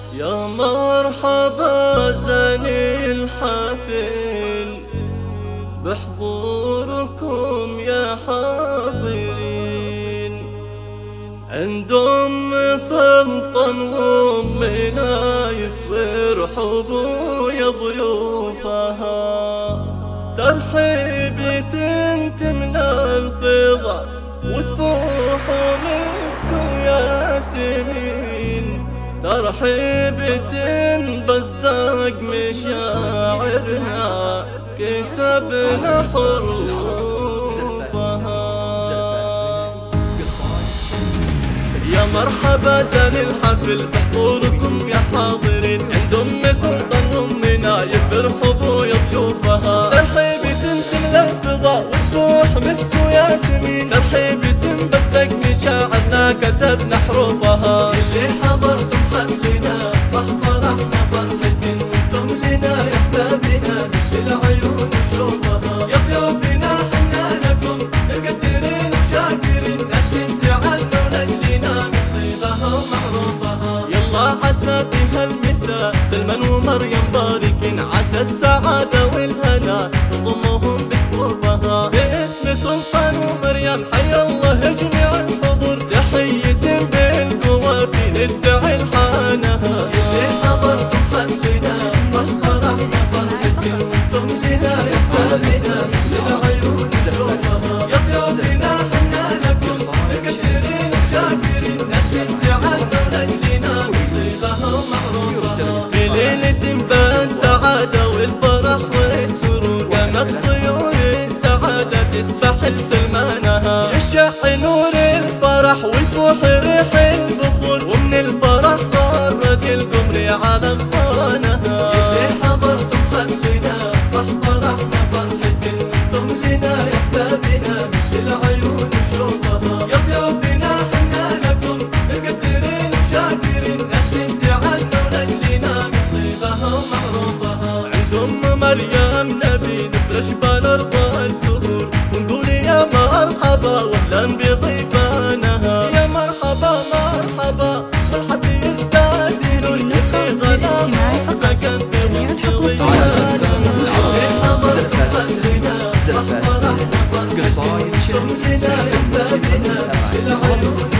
يا مرحبا زاني الحفل بحضوركم يا حاضرين، عند سلطان وام نايف وارحبوا يا ضيوفها. ترحيب تمنى الفضا وتفوح مسك وياسمين، ترحيب بصدق مشاعرنا كتبنا حروفها. يا مرحبا زان الحفل بحضوركم يا حاضرين، عند سلطان وام نايف ارحبوا يا ضيوفها. ترحيب تملى الفضاء وتفوح مسك وياسمين، ترحيب بصدق مشاعرنا كتبنا حروفها. اللي حضرتم حفلنا اصبح فرحنا فرحة، وانتم لنا يا احبابنا للعيون نشوفها. يا ضيوفنا حنا لكم مقدرين وشاكرين، ناس تعلموا لاجلنا من طيبها ومعروفها. يلا عسى في هالمساء سلمان ومريم باركين، عسى السعادة والهنا تضمهم بكفوفها. باسم سلطان ومريم حيا الله جميع الحضور، تحية بالقوافي ندعي الحانها. اللي حضرتم حفلنا اصبح فرحنا فرحة، وانتم لنا يا احبابنا للعيون نشوفها. يا ضيوفنا حنا لكم مقدرين وشاكرين، ناس تعلموا لاجلنا من طيبها ومعروفها. في ليلة بالسعادة والفرح والسرور، قامت طيور السعادة تسبح لسلمانها. يشع نور الفرح ويفوح ريح البخور، ومن الفرح طارت القمر على غصانها. اللي حضرتم حفلنا اصبح فرحنا فرحة، وانتم لنا يا احبابنا للعيون نشوفها. يا ضيوفنا حنا لكم مقدرين وشاكرين، ناس تعلموا لاجلنا من طيبها ومعروفها. عند مريم نبي نفرش بالارض الزهور، ونقول يا مرحبا واهلا بضيفانها. يا مرحبا مرحبا فرحة يزداد نور، النسخة الاجتماعي فقط جميع الحقوق زلفات قصايد شعر سلم مسلم